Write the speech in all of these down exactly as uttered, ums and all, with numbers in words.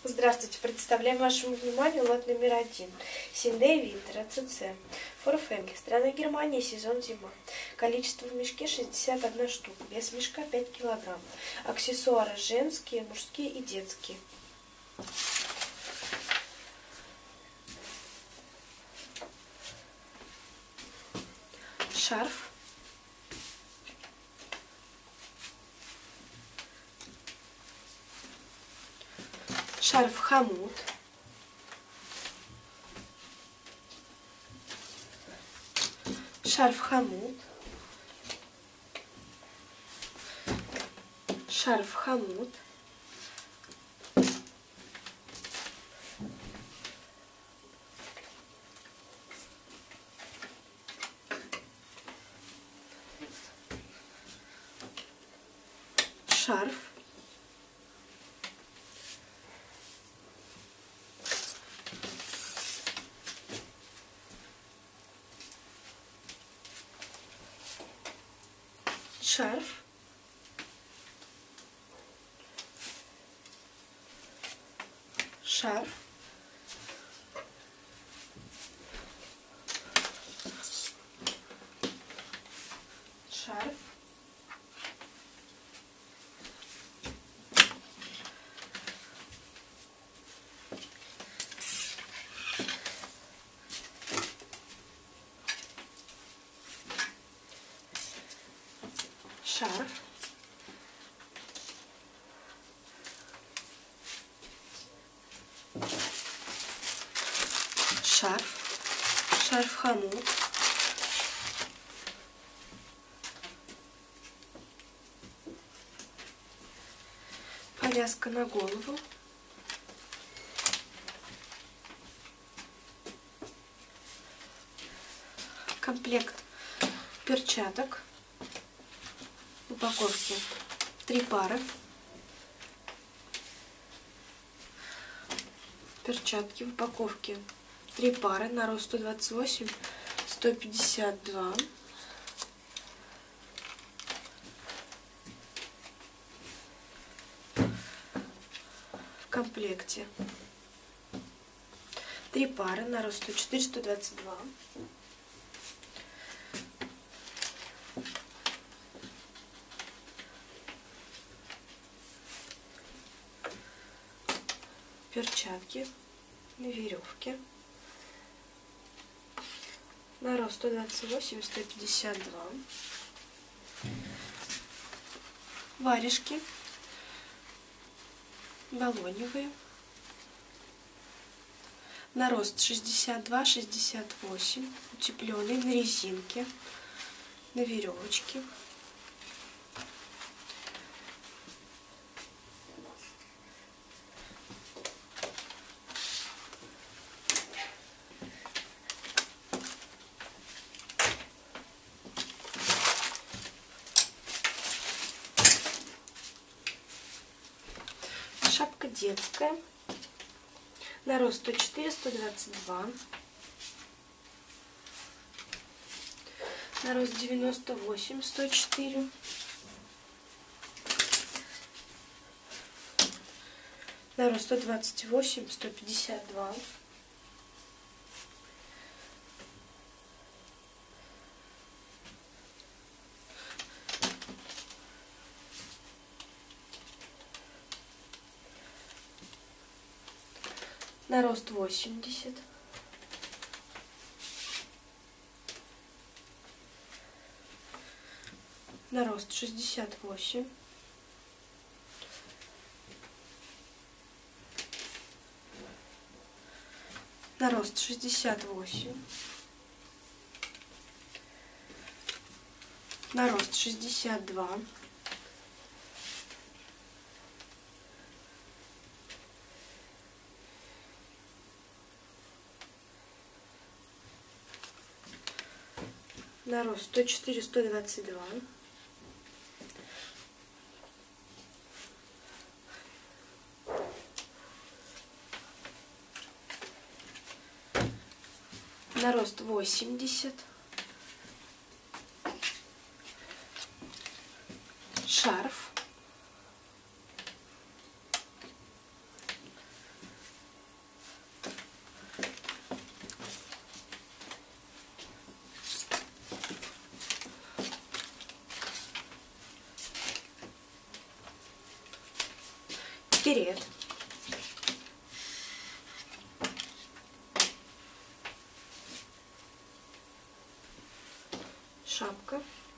Здравствуйте, представляем вашему вниманию лот номер один. Синдей Винтер, АЦЦ. For Family. Страна Германия, сезон зима. Количество в мешке шестьдесят одна штука. Вес мешка пять килограмм. Аксессуары женские, мужские и детские. Шарф. Шарф хомут. Шарф хомут. Шарф хомут. Шарф. Шарф. Шарф. Шарф. Шарф. Шарф. Шарф хомут. Повязка на голову. Комплект перчаток. В упаковке три пары. Перчатки в упаковке три пары на рост сто двадцать восемь — сто пятьдесят два. В комплекте три пары на рост сто четыре — сто двадцать два. Перчатки на веревке на рост сто двадцать восемь — сто пятьдесят два. Варежки баллоневые на рост шестьдесят два — шестьдесят восемь, утепленные на резинке, на веревочке. Шапка детская на рост сто четыре — сто двадцать два, на рост девяносто восемь — сто четыре, на рост сто двадцать восемь — сто пятьдесят два, на рост восемьдесят, на рост шестьдесят восемь, на рост шестьдесят восемь, на рост шестьдесят два, на рост сто четыре — сто двадцать два, на рост восемьдесят, шарф, берет, шапка,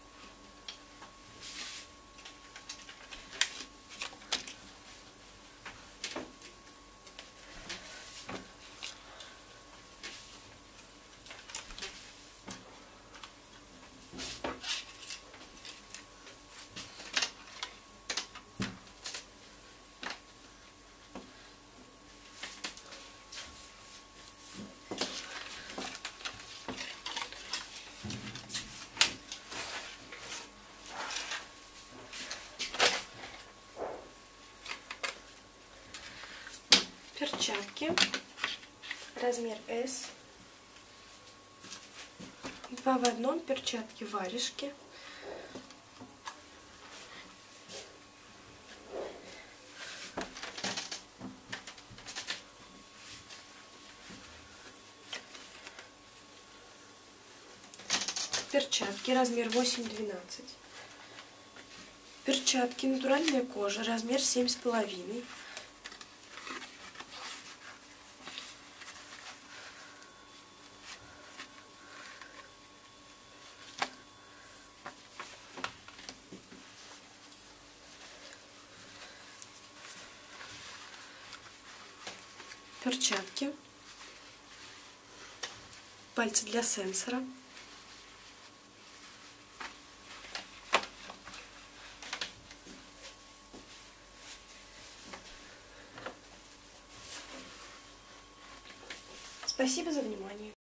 перчатки, размер эс, два в одном, перчатки варежки, перчатки, размер восемь двенадцать, перчатки, натуральная кожа, размер семь с половиной, перчатки, пальцы для сенсора, спасибо за внимание.